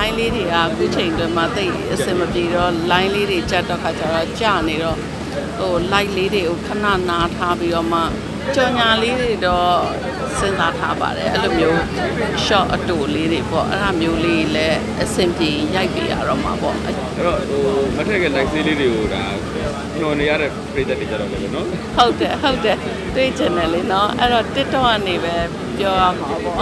line လေးတွေကအခုချိန်တွင်မှသိအဆင်မပြေတော့ line လေးတွေကြက်တော့ခါကျတော့ကြာနေတော့ဟို light လေးတွေကိုခဏနားထားပြီးတော့မှကြော်ညာလေးတွေတော့စဉ်းစားထားပါတယ်အဲ့လိုမျိုး short အတူလေးတွေပေါ့အဲ့ဒါမျိုးလေးလည်းအဆင်ပြေရိုက်ပြရတော့မှာပေါ့အဲ့တော့ဟိုမထက်က live လေးတွေကိုဒါညှော်နေရတဲ့ပြည်သက်တွေကြတော့လည်းနော်ဟုတ်တယ်တွေးချင်တယ်လေနော်အဲ့တော့ TikTok ကနေပဲပြောရမှာပေါ့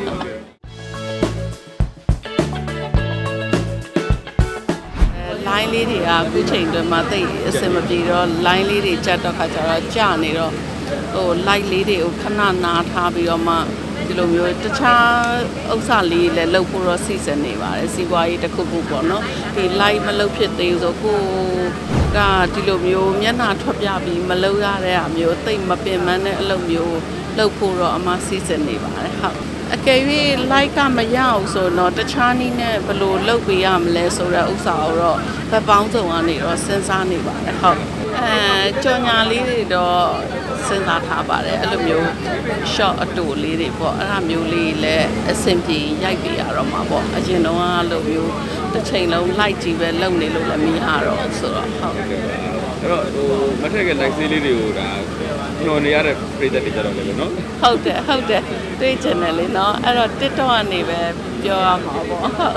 line လေးတွေကအခုချိန်တွင်မှသိအဆင်မပြေတော့ line လေးတွေကြက်တော့ခါကျတော့ကြာနေတော့ဟို light လေးတွေကိုခဏနားထားပြီးတော့မှဒီလိုမျိုးတခြားဥစ္စာလေးလည်းလုပ်ဖို့တော့စီစဉ်နေပါတယ်စီးပွားရေးတစ်ခုခုပေါ့နော်ဒီ light မလုပ်ဖြစ်သေးဘူးဆိုကိုကဒီလိုမျိုးမျက်နှာထွက်ပြပြီးမလုပ်ရတဲ့အမျိုးသိမပင်ပန်းတဲ့အလုပ်မျိုးလုပ်ဖို့တော့အမစီစဉ်နေပါတယ်ဟုတ်အကယ်၍ like ကမရအောင်ဆိုတော့တခြားနည်းနဲ့ဘယ်လိုလုပ်ပေးရမလဲဆိုတဲ့ဥစ္စာကိုတော့ဗတ်ပေါင်းစုံကနေတော့စဉ်းစားနေပါတယ်ဟုတ်ကြော်ညာလေးတွေတော့စဉ်းစားထားပါတယ်အဲ့လိုမျိုး short အတူလေးတွေပေါ့အဲ့ဒါမျိုးလေးလည်းအဆင်ပြေရိုက်ပြရတော့မှာပေါ့အရင်တော့အဲ့လိုမျိုးတစ်ချိန်လုံး like ကြီးပဲလုပ်နေလို့လည်းမရတော့ဆိုတော့ဟုတ်အဲ့တော့ဟိုမထက်က live လေးတွေကိုဒါညှော်နေရတဲ့ပြည်သက်တွေကြတော့လည်းနော်ဟုတ်တယ်တွေးချင်တယ်လေနော်အဲ့တော့ TikTok ကနေပဲပြောရမှာပေါ့ဟုတ်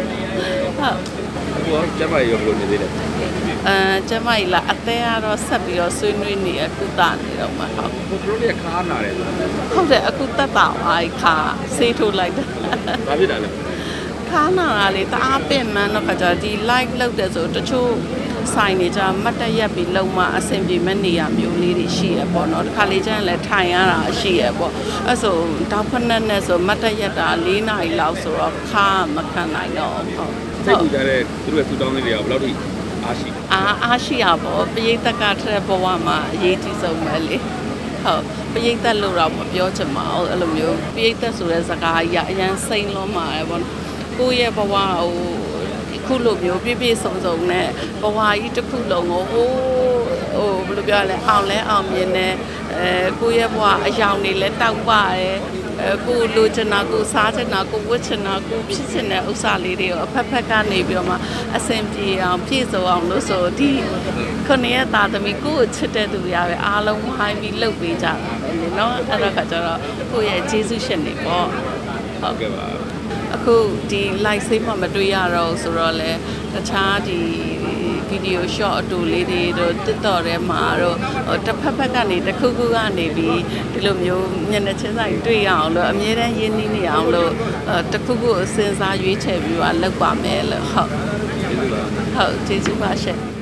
အခုကျမရောဘယ်လိုနေသေးလဲကျမကြီးလာအသေးကတော့ဆက်ပြီးတော့ဆွေးနွေးနေအခုတာနေတော့မှာဟုတ်ဘယ်လိုလဲခါနာတယ်ဟုတ်တယ်အခုတက်တာအားခါဆေးထိုးလိုက်တာဘာဖြစ်တာလဲခါနာတာလေတအားပင်မန်းတော့ခါကြဒီ live လုပ်တယ်ဆိုတချို့ဆိုင်နေကြမတ်တက်ရက်ပြီးလုံမအဆင်ပြေမဲ့နေရမျိုးလေးတွေရှိရပေါ့နော်ဒီခါလေးကျရင်လည်းထိုင်ရတာရှိရပေါ့အဲ့ဆိုတောက်ဖက်နဲ့ဆိုမတ်တက်ရက်တာ4နာရီလောက်ဆိုတော့ခါမခံနိုင်တော့ဟုတ်စိတ်ကူကြတဲ့သူတို့ရဲ့ထူတောင်းလေးတွေကဘယ်လောက်ထိအားရှိရပေါ့ပရိသတ်ကထက်ဘဝမှာအရေးကြီးဆုံးပဲလေဟုတ်ပရိသတ်လို့တော့မပြောချင်ပါဘူးအဲ့လိုမျိုးပရိသတ်ဆိုတဲ့စကားကြီးအရန်စိမ့်လွန်ပါတယ်ပေါ့ကိုယ့်ရဲ့ဘဝဟိုခုလိုမျိုးပြည့်စုံစုံနဲ့ဘဝကြီးတစ်ခုလုံးကိုဟိုဘယ်လိုပြောလဲအောင်မြင်နေကိုယ့်ရဲ့ဘဝအယောင်တွေလည်းတောက်ပါတယ်ကိုလိုချင်တာကိုစားချင်တာကိုဝတ်ချင်တာကိုဖြစ်ချင်တဲ့ဥစ္စာလေးတွေကိုအဖက်ဖက်ကနေပြီးတော့မှအဆင်ပြေအောင်ပြည့်စုံအောင်လို့ဆိုဒီခုနှစ်ရက်သားသမီးကိုချစ်တဲ့သူတွေပဲအားလုံးဝိုင်းပြီးလှုပ်ပေးကြတာပဲလေနော်အဲ့တော့ခါကျတော့ကိုယ့်ရဲ့ကျေးဇူးရှင်တွေပေါ့ဟုတ်ကဲ့ပါအခုဒီ live ဆေးမှမတွေ့ရတော့ဆိုတော့လေတခြားဒီ video short အတူလေးတွေတော့ TikTok ထဲမှာတော့တစ်ဖက်ကနေတစ်ခုခုကနေပြီးဒီလိုမျိုးမျက်နှာချင်းဆိုင်တွေ့ရအောင်လို့အမြဲတမ်းရင်းနှီးနေအောင်လို့တစ်ခုခုအစဉ်းစားရွေးချယ်ပြီးတော့လုပ်ပါမယ်လို့ဟုတ်ကျေးဇူးပါရှင့်